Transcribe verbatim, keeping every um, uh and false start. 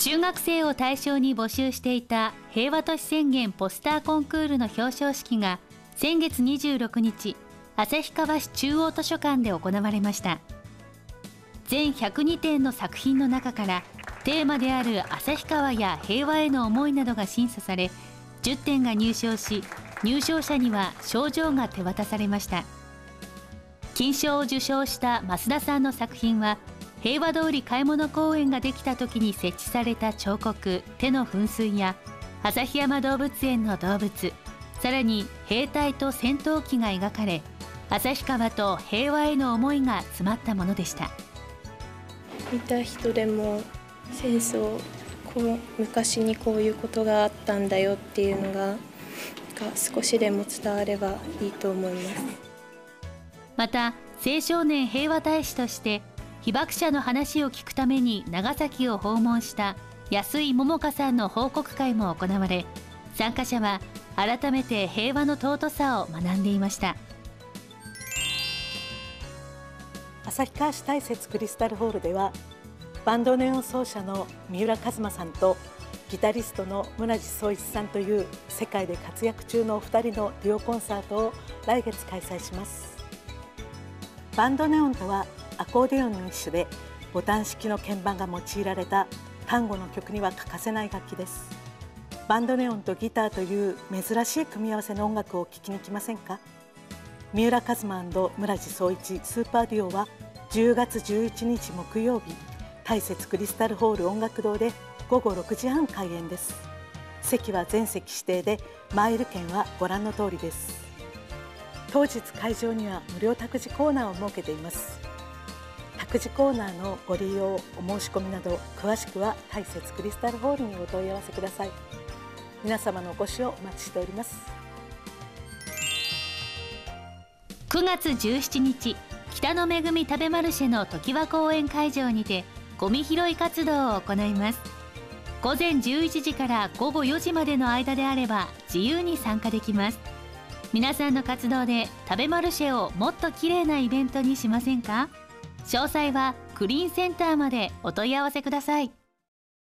中学生を対象に募集していた平和都市宣言ポスターコンクールの表彰式が先月にじゅうろくにち、旭川市中央図書館で行われました。全ひゃくにてんの作品の中からテーマである旭川や平和への思いなどが審査され、じゅってんが入賞し、入賞者には賞状が手渡されました。金賞を受賞した増田さんの作品は、平和通り買い物公園ができた時に設置された彫刻手の噴水や旭山動物園の動物、さらに兵隊と戦闘機が描かれ、旭川と平和への思いが詰まったものでした。 見た人でも戦争、こう昔にこういうことがあったんだよっていうのがが少しでも伝わればいいと思います。 また青少年平和大使として被爆者の話を聞くために長崎を訪問した安井桃香さんの報告会も行われ、参加者は改めて平和の尊さを学んでいました。 旭川市大雪クリスタルホールでは、バンドネオン奏者の三浦一馬さんとギタリストの村地宗一さんという世界で活躍中のお二人のデュオコンサートを来月開催します。バンドネオンとはアコーディオンの一種で、ボタン式の鍵盤が用いられた単語の曲には欠かせない楽器です。バンドネオンとギターという珍しい組み合わせの音楽を聴きに来ませんか？三浦一馬&村地宗一スーパーデュオはじゅうがつじゅういちにち木曜日、大雪クリスタルホール音楽堂でごごろくじはん開演です。席は全席指定で、マイル券はご覧の通りです。当日会場には無料託児コーナーを設けています。託児コーナーのご利用、お申し込みなど詳しくは大雪クリスタルホールにお問い合わせください。皆様のお越しをお待ちしております。 くがつじゅうしちにち、北の恵み食べマルシェの常盤公園会場にてゴミ拾い活動を行います。ごぜんじゅういちじからごごよじまでの間であれば自由に参加できます。皆さんの活動で食べマルシェをもっときれいなイベントにしませんか？詳細はクリーンセンターまでお問い合わせください。